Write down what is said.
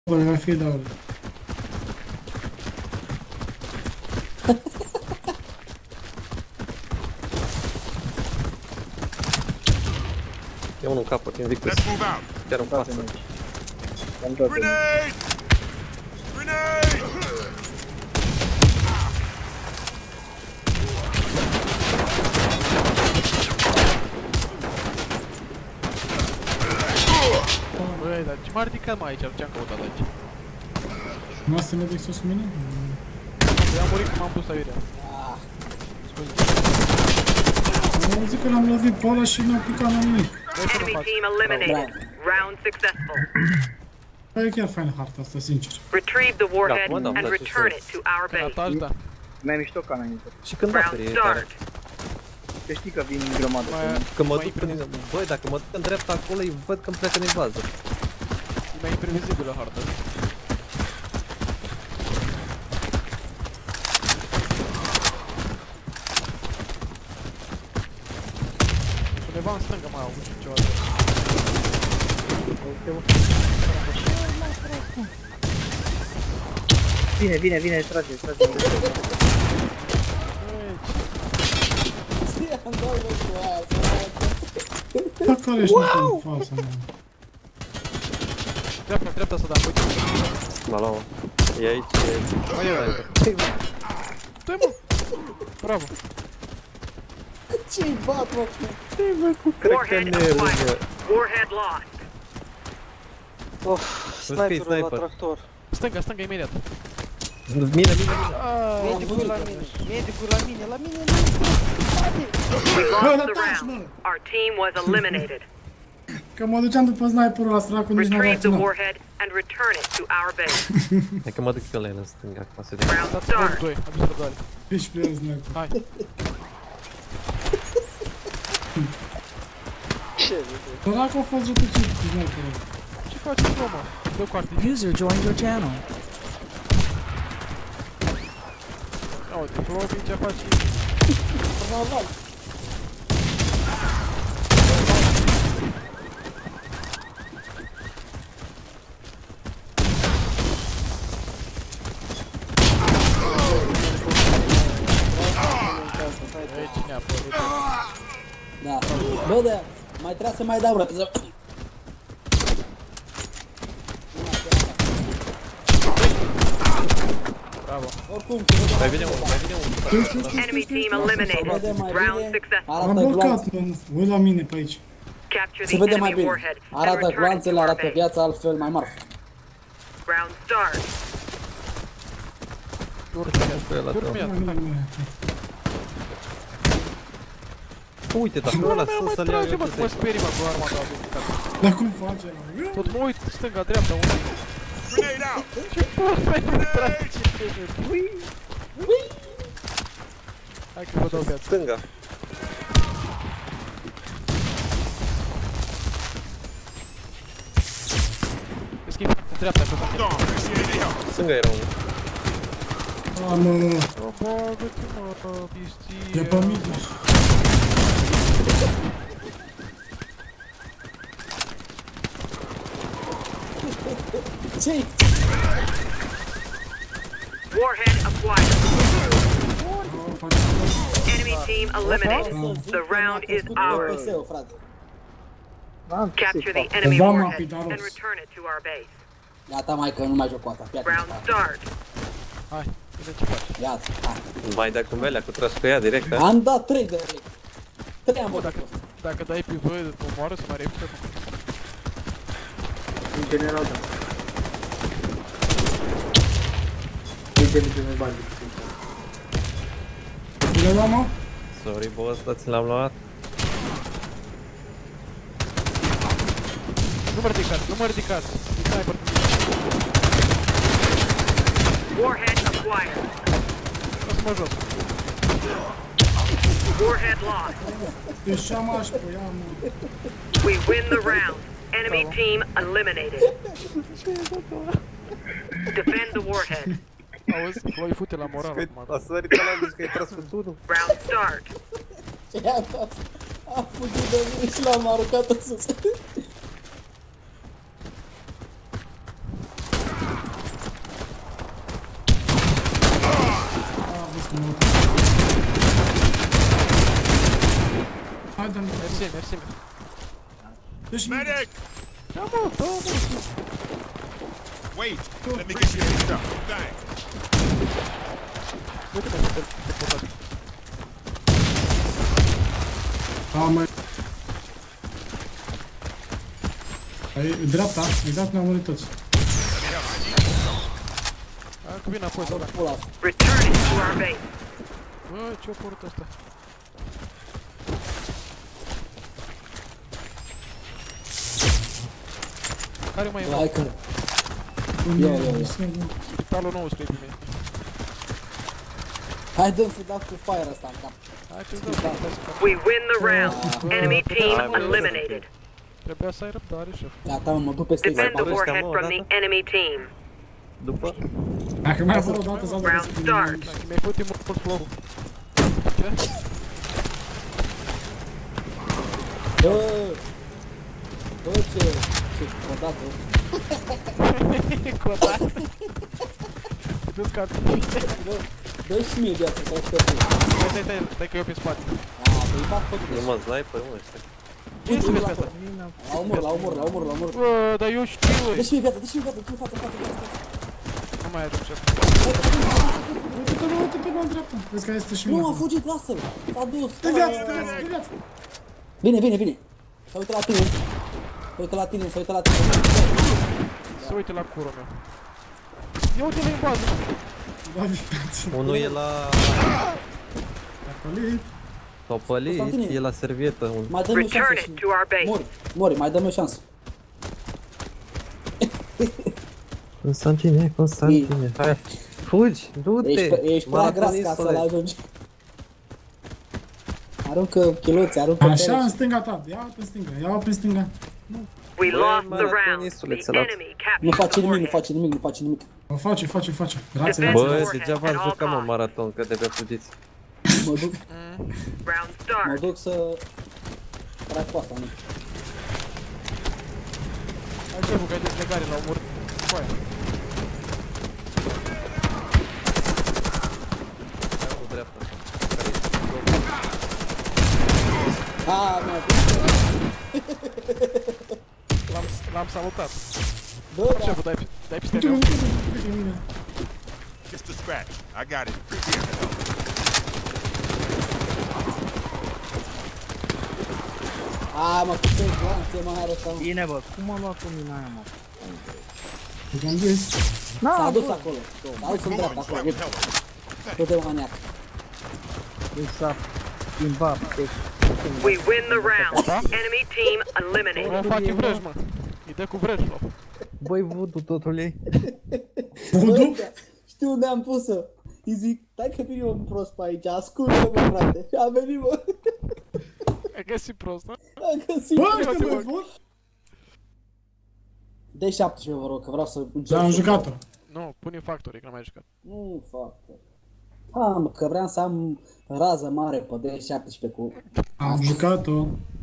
Bă, va fi daul. E unul în capăt, Invictus. Chiar în față. Grenade! Grenade! Băi, dar ce m-a ridicat mai aici? Ce-am căutat aici? Nu asta ne dai sus cu mine? Eu am murit când m-am pus aiurea. Scuze. Am zis că l-am lovit pe ăla și n-am picat la nimic. Enemy team eliminated. Round successful. Bă, e chiar fain harta asta, sincer. Retrieve the warhead and return it to our base. Ataj, da. Mai mișto ca înainte. Și când aperi Round e tare. start. Că știi că vin în grămadă. Că mă duc prin... Băi, dacă mă duc în dreapta acolo, îi văd că-mi pleacă din bază. E mai imprevizibilă harta. Undeva în stânga mai au avut ceva de... Vine, trage. Bă, care ești în fața mea? Dreapta să da, uite. M-a luat, mă. E aici, e aici. Mai e. Dă-i, mă! Bravo! Ce-i bat, mă? Warhead acquired. Warhead lost. Sniperul la tractor. Stânga, imediat. Mine. Medicul la mine. We lost the round. Our team was eliminated. Că mă duceam după sniperul ăla, săracul nici n-a Retrieve the reacționat. warhead and return it to our base. Hai că mă duc pe la el în stânga, acum să vedem. Round Dați-vă start. 2, am zis doar. Ești pe el sniper. Hai. Săracul a fost rătăcit cu sniperul. Ce faci, bă, mă? Dă cu artific. User joined your channel. Ia uite, probabil ce faci. Normal. Ei, cine a apărut? Da. Bă, de mai trebuie să mai dau răză. Bravo. Oricum, Mai vine unul. Enemy team eliminated. Round successful. Am arată blocat, gloanțe. mă, uit la mine pe aici. Capture Se the vede mai enemy bine. warhead and Arată return it to gloanțele, our arată base. viața altfel mai mare. Round start. Urcă-mi ia. Uite, dacă ăla să-l iau eu Mă, de mă 10. sperii, mă, cu arma ta. Dar cum face ăla? Tot mă uit stânga, dreapta, unde? Grenade out! Ce porți mai trage? Hai că vă dau viață. Stânga. Schimb, dreapta, pe partea. Dawn, I see any help. Stânga era unul. A, mă, O, bagă-te, mă, pistie. de pe mine. Ce-i? Warhead acquired. Enemy team eliminated. The round is ours. PS-ul, frate. Capture the enemy Vama, warhead Pidaros. and return it to our base. Gata, mai că nu mai joc cu asta. Round start. Hai, vedem ce faci. Iată, hai. Mai dai cu melea, că trebuie să ia direct, ha? Am dat 3 de rei. 3 am Bă, băgat. dacă dai pe voi, mă moară să mai repede. În general, da. Inteligent bani. Bine, da, mă? Sorry, boss, dar ți l-am luat. Nu mă ridicați. E sniper. Warhead acquired. Lasă-mă jos. Warhead lost. Deci șamaș cu ea, mă. We win the round. Enemy team eliminated. Defend the warhead. Auzi, voi fute la moral acum. A sărit ăla, zici că ai tras cu tunul. Round start. Ce i-am dat? A fugit de mine și l-am aruncat în sus. Hai, dă-mi. Mersi, mersi. Deci, Medic! Da, mă, dă, mă. Wait, let me get you picked up. Thanks. Uite-mă, te portați. mă. Ai, dreapta, exact ne-am murit toți. Hai că vine apoi, da. Pula. Returning to our base. Bă, ce-o porut ăsta? Care mai e, mă? Hai că... Eu. Spitalul nou scrie pe mine. Hai dăm să dau cu fire ăsta în cap. Hai ce-ți dau, stai să fac. We win the round. Enemy team eliminated. Trebuia să ai răbdare, șef. Gata, mă duc peste Defend the ei. warhead from the enemy team. După? Dacă mai apără o dată, s-a dat Round start. Dacă mi-ai putut mult flow. Ce? Bă, ce odată. Codat. Du-ți ca... Dă și mie viață, că aș pierdut. Stai că eu pe spate. Îi fac pe tine. Nu mă sniper, mă, ăștia. Ce să vezi pe asta? La omor. Bă, dar eu știu. Dă și mie viață, în față. Nu mai ajung, șef. Uite-te, mă, în dreapta. Vezi că este și mine. Nu, a fugit, lasă-l. S-a dus. De viață. Bine. Se uită la tine. Se uită la tine. Se uite la curul meu. Ia uite-l în bază. Da, viață. Unul e la... Acolo. S-au pălit, e la servietă. Mai dă-mi o șansă Return și... it to our base. Mori, mai dă-mi o șansă. Constantine. Hai, fugi, du-te. Ești prea gras ca să-l ajungi. Aruncă chiloți, aruncă Așa, pereți. în stânga ta. Ia-o pe stânga. We lost the maratonistule, round. The ți-a luat. enemy Nu captured the face nimic. warhead. O face. Rațe. Defend- Bă, degeaba am jucat, mă, maraton, că de-abia fugiți. Round Mă start. duc să... trag cu asta, nu? Hai șeful, că ai dezlegare la omor. Coaie. Hai, unul dreapta. mă, L-am salutat. bă, da. Șeful, dai peste meu. Just a scratch. I got it. Appreciate the help. Mă, cu ce glanțe, mă, are ăsta, mă. Bine, bă, cum a luat cu mine aia, mă? S-a dus acolo. S-a dus în dreapta, acolo. Uite, uite, maniac. S-a schimbat pe... We win the round. Enemy team eliminated. O face vrăj, mă. Îi dă cu vrăj, flow. Băi, voodoo totul ei. Bă, știu unde am pus-o. Îi zic, stai că vine un prost pe aici, ascultă-mă, frate. Și a venit, mă. Ai găsit prost, da? A găsit. Bă, ăștia mai vor? Dă-i 17, vă rog, că vreau să încerc. Da, am jucat-o. Nu, pune factory, că n-am mai jucat. Nu fac. Mă, că vreau să am rază mare pe D17 cu... Am jucat-o.